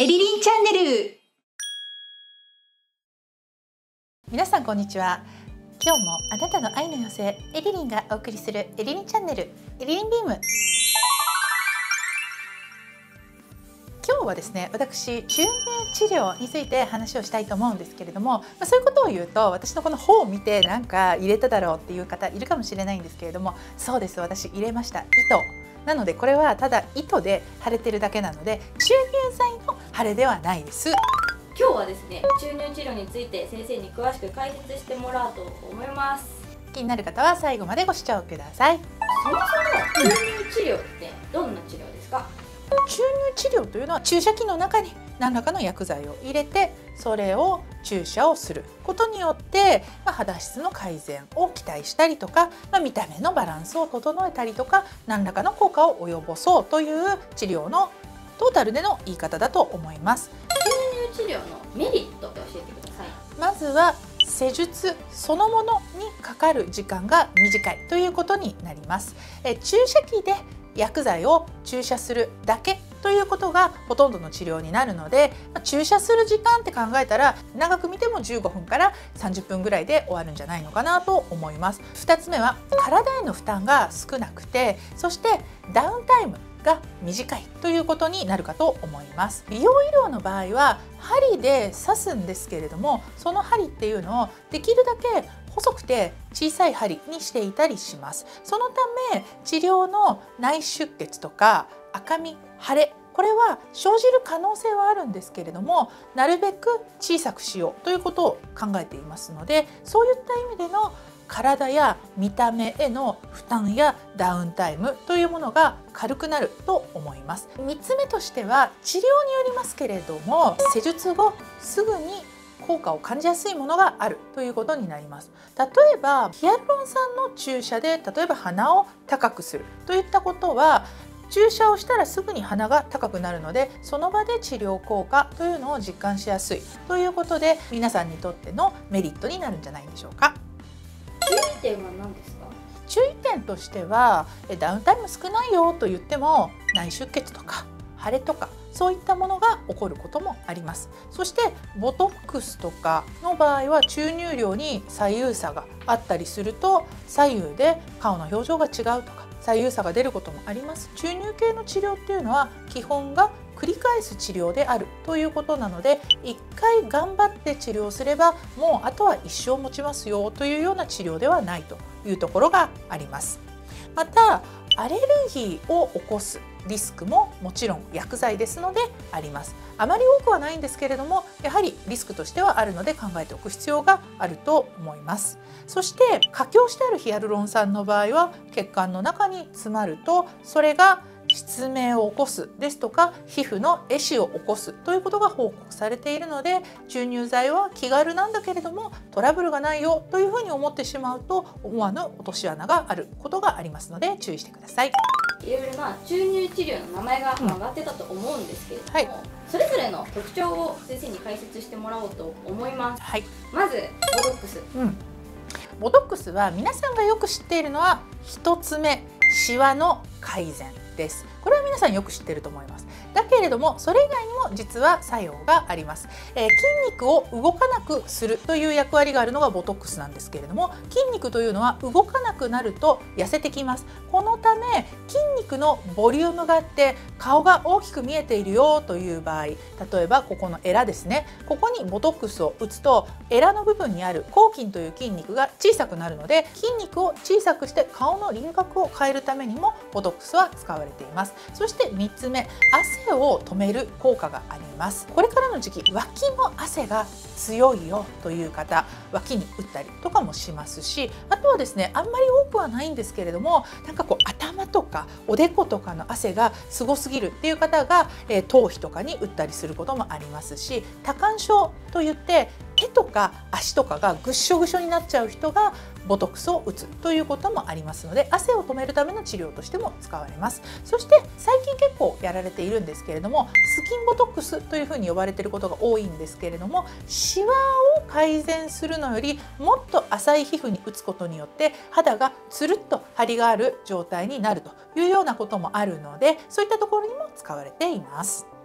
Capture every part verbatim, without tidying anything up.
エリリンチャンネル。 皆さんこんにちは。今日もあなたの愛の寄せエリリンがお送りするエリリンチャンネルエリリンビーム。今日はですね、私注入治療について話をしたいと思うんですけれども、まあ、そういうことを言うと私のこの方を見てなんか入れただろうっていう方いるかもしれないんですけれども、そうです、私入れました。糸なのでこれはただ糸で腫れてるだけなので注入剤の腫れではないです。 今日はですね、注入治療について先生に詳しく解説してもらおうと思います。 気になる方は最後までご視聴ください。 そもそも注入治療ってどんな治療ですか？ 注入治療というのは注射器の中に何らかの薬剤を入れてそれを注射をすることによって、まあ、肌質の改善を期待したりとか、まあ、見た目のバランスを整えたりとか何らかの効果を及ぼそうという治療のトータルでの言い方だと思います。 注入治療のメリットって教えてください。 まずは施術そのものにかかる時間が短いということになります。え注射器で薬剤を注射するだけということがほとんどの治療になるので、注射する時間って考えたら長く見てもじゅうごふんからさんじゅっぷんぐらいで終わるんじゃないのかなと思います。ふたつめは体への負担が少なくて、そしてダウンタイムが短いということになるかと思います。美容医療の場合は針で刺すんですけれども、その針っていうのをできるだけ細くて小さい針にしていたりします。そのため治療の内出血とか赤み、腫れ、これは生じる可能性はあるんですけれども、なるべく小さくしようということを考えていますので、そういった意味での体や見た目への負担やダウンタイムというものが軽くなると思います。みっつめとしては治療によりますけれども、施術後すぐに効果を感じやすいものがあるということになります。例えばヒアルロン酸の注射で例えば鼻を高くするといったことは、注射をしたらすぐに鼻が高くなるので、その場で治療効果というのを実感しやすいということで、皆さんにとってのメリットになるんじゃないでしょうか。 注意点は何ですか？ 注意点としては、ダウンタイム少ないよと言っても内出血とか腫れとかそういったものが起こることもあります。そしてボトックスとかの場合は注入量に左右差があったりすると、左右で顔の表情が違うとか左右差が出ることもあります。注入系の治療っていうのは基本が繰り返す治療であるということなので、いっかい頑張って治療すればもうあとは一生持ちますよというような治療ではないというところがあります。またアレルギーを起こすリスクももちろん薬剤ですのであります。あまり多くはないんですけれども、やはりリスクとしてはあるので考えておく必要があると思います。そして過強してあるヒアルロン酸の場合は血管の中に詰まると、それが失明を起こすですとか皮膚の壊死を起こすということが報告されているので、注入剤は気軽なんだけれどもトラブルがないよというふうに思ってしまうと思わぬ落とし穴があることがありますので注意してください。 いろいろな注入治療の名前が挙がってたと思うんですけれども、はい、それぞれの特徴を先生に解説してもらおうと思います。はい、まずボトックス、 うん、ボトックスは皆さんがよく知っているのはひとつめ、シワの改善です。これは皆さんよく知っていると思います。だけれどもそれ以外にも実は作用があります。えー、筋肉を動かなくするという役割があるのがボトックスなんですけれども、筋肉というのは動かなくなると痩せてきます。このため筋肉のボリュームがあって顔が大きく見えているよという場合、例えばここのエラですね、ここにボトックスを打つとエラの部分にある咬筋という筋肉が小さくなるので、筋肉を小さくして顔の輪郭を変えるためにもボトックスは使われています。そしてみっつめ、汗を止める効果があります。これからの時期脇の汗が強いよという方、脇に打ったりとかもしますし、あとはですね、あんまり多くはないんですけれども、なんかこう頭とかおでことかの汗がすごすぎるっていう方が、えー、頭皮とかに打ったりすることもありますし、多汗症といって手とか足とかがぐっしょぐしょになっちゃう人がボトックスを打つということもありますので、汗を止めるための治療としても使われます。そして最近結構やられているんですけれども、スキンボトックスというふうに呼ばれていることが多いんですけれども、シワを改善するのよりもっと浅い皮膚に打つことによって肌がつるっと張りがある状態になるというようなこともあるので、そういったところにも使われています。 ボ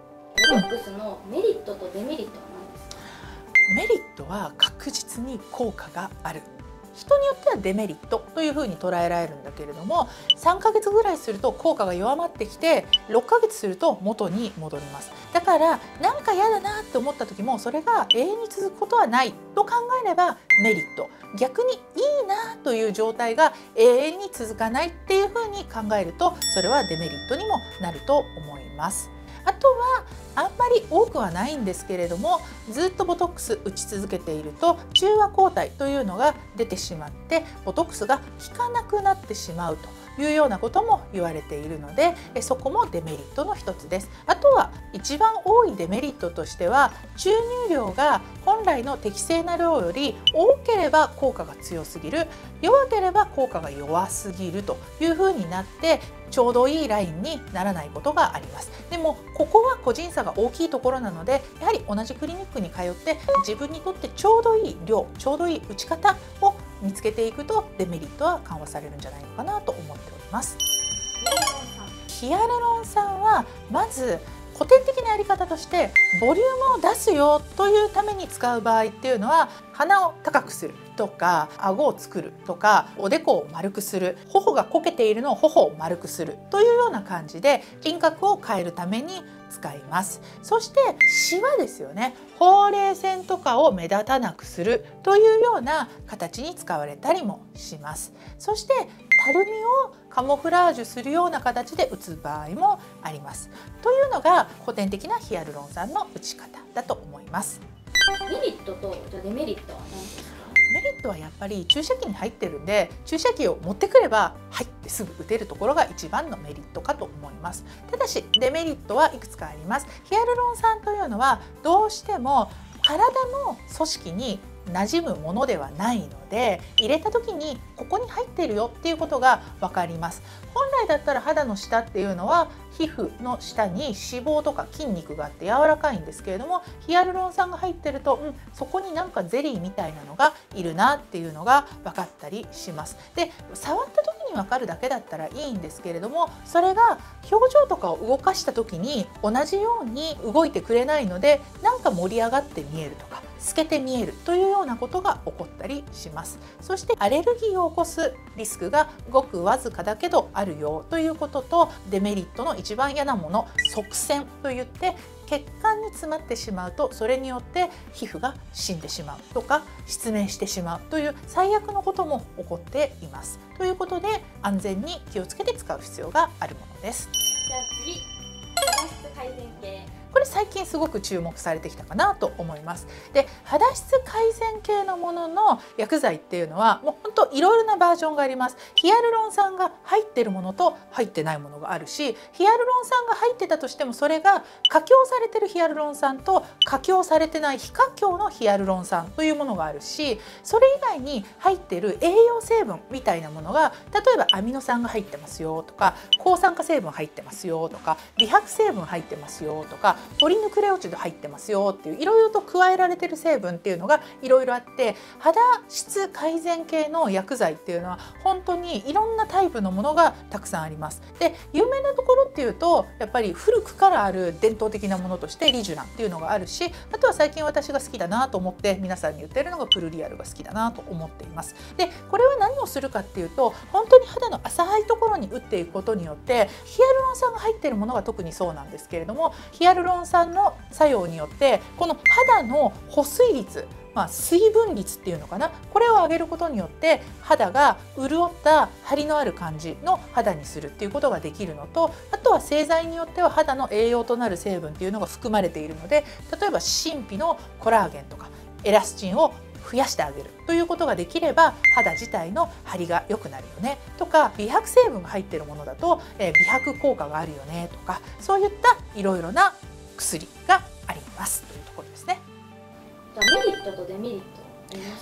ボトックスのメリットとデメリットは何ですか？ メリットは確実に効果がある。人によってはデメリットというふうに捉えられるんだけれども、さんかげつぐらいすると効果が弱まってきて、ろっかげつすると元に戻ります。だからなんか嫌だなって思った時もそれが永遠に続くことはないと考えればメリット。逆にいいなという状態が永遠に続かないっていうふうに考えると、それはデメリットにもなると思います。あとはあんまり多くはないんですけれども、ずっとボトックス打ち続けていると中和抗体というのが出てしまってボトックスが効かなくなってしまうというようなことも言われているので、そこもデメリットの一つです。あとは一番多いデメリットとしては、注入量が本来の適正な量より多ければ効果が強すぎる、弱ければ効果が弱すぎるというふうになって、ちょうどいいラインにならないことがあります。でもここは個人差が大きいところなので、やはり同じクリニックに通って自分にとってちょうどいい量、ちょうどいい打ち方を見つけていくとデメリットは緩和されるんじゃないのかなと思っております。ヒアルロン酸はまず古典的なやり方としてボリュームを出すよというために使う場合っていうのは、鼻を高くするとか顎を作るとかおでこを丸くする、頬がこけているのを頬を丸くするというような感じで輪郭を変えるために使います。そしてシワですよね。ほうれい線とかを目立たなくするというような形に使われたりもします。そしてたるみをカモフラージュするような形で打つ場合もあります。というのが古典的なヒアルロン酸の打ち方だと思います。 メリットとじゃあデメリットは何ですか？ メリットはやっぱり注射器に入ってるんで、注射器を持ってくれば入ってすぐ打てるところが一番のメリットかと思います。ただしデメリットはいくつかあります。ヒアルロン酸というのはどうしても体の組織に馴染むものではないので、入れた時にここに入っているよっていうことが分かります。本来だったら肌の下っていうのは皮膚の下に脂肪とか筋肉があって柔らかいんですけれども、ヒアルロン酸が入ってると、うん、そこになんかゼリーみたいなのがいるなっていうのが分かったりします。で、触った時に分かるだけだったらいいんですけれども、それが表情とかを動かした時に同じように動いてくれないので、なんか盛り上がって見えるとか透けて見えるというようなことが起こったりします。そしてアレルギーを起こすリスクがごくわずかだけどあるよということと、デメリットの一番嫌なもの、側栓といって血管に詰まってしまうとそれによって皮膚が死んでしまうとか失明してしまうという最悪のことも起こっています。ということで安全に気をつけて使う必要があるものです。 じゃあ次、肌質改善系。 これ最近すごく注目されてきたかなと思います。で、肌質改善系のものの薬剤っていうのはもう本当いろいろなバージョンがあります。ヒアルロン酸が入ってるものと入ってないものがあるし、ヒアルロン酸が入ってたとしてもそれが過強されてるヒアルロン酸と過強されてない非過強のヒアルロン酸というものがあるし、それ以外に入ってる栄養成分みたいなものが、例えばアミノ酸が入ってますよとか、抗酸化成分入ってますよとか、美白成分入ってますよとか、ポリヌクレオチド入ってますよっていういろいろと加えられてる成分っていうのがいろいろあって、肌質改善系の薬剤っていうのは本当にいろんなタイプのものがたくさんあります。で、有名なところっていうとやっぱり古くからある伝統的なものとしてリジュランっていうのがあるし、あとは最近私が好きだなと思って皆さんに言ってるのがプルリアルが好きだなと思っています。で、これは何をするかっていうと、本当に肌の浅いところに打っていくことによって、ヒアルロン酸が入っているものが特にそうなんですけれども、ヒアルロン酸の作用によってこの肌の保水率、まあ、水分率っていうのかな、これを上げることによって肌が潤った張りのある感じの肌にするっていうことができるのと、あとは製剤によっては肌の栄養となる成分っていうのが含まれているので、例えば真皮のコラーゲンとかエラスチンを増やしてあげるということができれば肌自体の張りが良くなるよねとか、美白成分が入っているものだと、えー、美白効果があるよねとか、そういったいろいろな薬がありますというところですね。 じゃあメリットとデメリットありますか？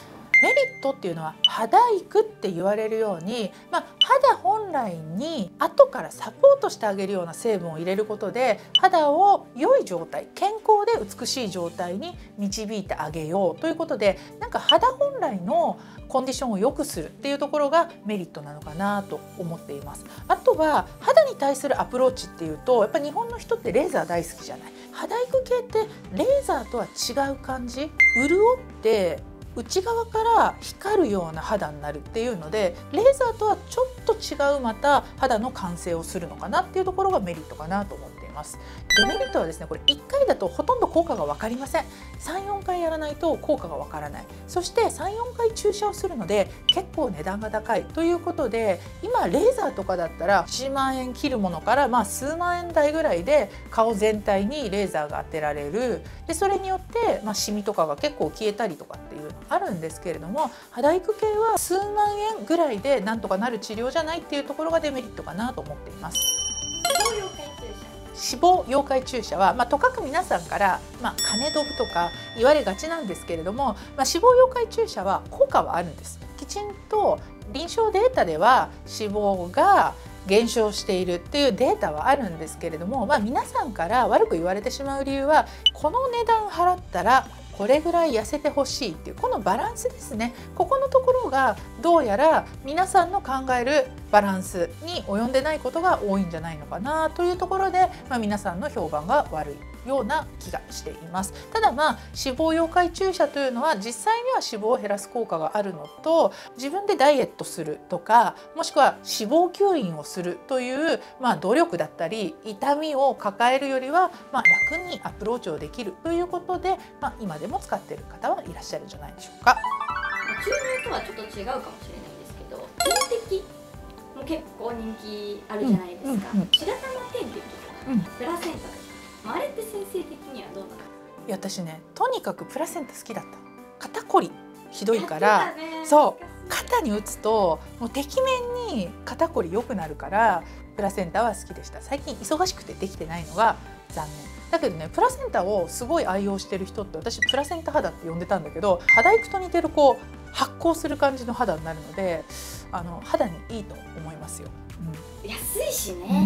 メリットっていうのは肌育って言われるように、まあ、肌本来に後からサポートしてあげるような成分を入れることで肌を良い状態、健康で美しい状態に導いてあげようということで、なんか肌本来のコンディションを良くするっていうところがメリットなのかなと思っています。あとは肌に対するアプローチっていうと、やっぱり日本の人ってレーザー大好きじゃない。肌育系ってレーザーとは違う感じ、潤って内側から光るような肌になるっていうので、レーザーとはちょっと違うまた肌の完成をするのかなっていうところがメリットかなと思っています。デメリットはですね、これいっかいだとほとんど効果が分かりません。さん、よんかいやらないと効果が分からない。そしてさん、よんかい注射をするので結構値段が高いということで、今レーザーとかだったらいちまんえん切るものからまあ数万円台ぐらいで顔全体にレーザーが当てられる。でそれによってまあシミとかが結構消えたりとかっていうのがあるんですけれども、肌育系は数万円ぐらいでなんとかなる治療じゃないっていうところがデメリットかなと思っています。脂肪溶解注射は、まあ、とかく皆さんから、まあ、金ドブとか言われがちなんですけれども、まあ、脂肪溶解注射は効果はあるんです。きちんと臨床データでは脂肪が減少しているっていうデータはあるんですけれども、まあ、皆さんから悪く言われてしまう理由は、この値段払ったらこれぐらい痩せてほしいっていうこのバランスですね。ここのところがどうやら皆さんの考えるバランスに及んでないことが多いんじゃないのかなというところで、まあ、皆さんの評判が悪いような気がしています。ただまあ脂肪溶解注射というのは実際には脂肪を減らす効果があるのと、自分でダイエットするとか、もしくは脂肪吸引をするという、まあ、努力だったり痛みを抱えるよりは、まあ、楽にアプローチをできるということで、まあ、今でも使っている方はいらっしゃるんじゃないでしょうか。 注入とはちょっと違うかもしれないんですけど、点滴も結構人気あるじゃないですか。うんうんうん、白玉点滴とか、うん、プラセンタとか、あれって先生的にはどうなの？ いや私ね、とにかくプラセンタ好きだった。肩こりひどいから、そう肩に打つともうてきめんに肩こり良くなるからプラセンタは好きでした。最近忙しくてできてないのが残念だけどね、プラセンタをすごい愛用してる人って、私プラセンタ肌って呼んでたんだけど、肌育と似てるこう発光する感じの肌になるので、あの肌にいいと思いますよ。 うん、安いしね、うん、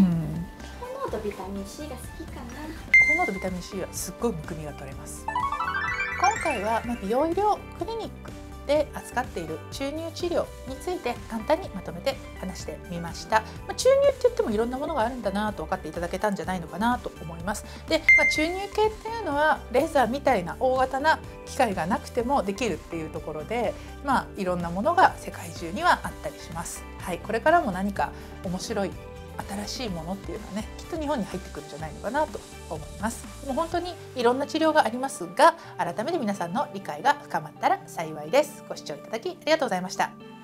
高濃度ビタミン C が好きかな。 高濃度ビタミン C はすっごいむくみが取れます。今回は美容医療クリニックで扱っている注入治療について簡単にまとめて話してみました。まあ、注入って言ってもいろんなものがあるんだなと分かっていただけたんじゃないのかなと思います。で、まあ、注入系っていうのはレーザーみたいな大型な機械がなくてもできるっていうところで、まあ、いろんなものが世界中にはあったりします。はい、これからも何か面白い新しいものっていうのはね、きっと日本に入ってくるんじゃないのかなと思います。もう本当にいろんな治療がありますが、改めて皆さんの理解が深まったら幸いです。ご視聴いただきありがとうございました。